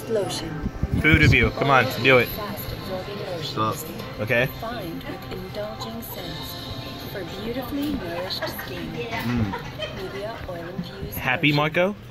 Fast lotion. Food review. Come on, do it. Fast absorbing lotions. Stop. Okay. Refined with indulging scents for beautifully nourished skin. Nivea oil infused. Happy, lotion. Marco?